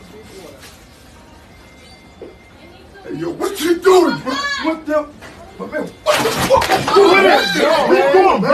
Hey, yo, what you doing, bro? What the? Man, what the fuck you doing? What you doing, man?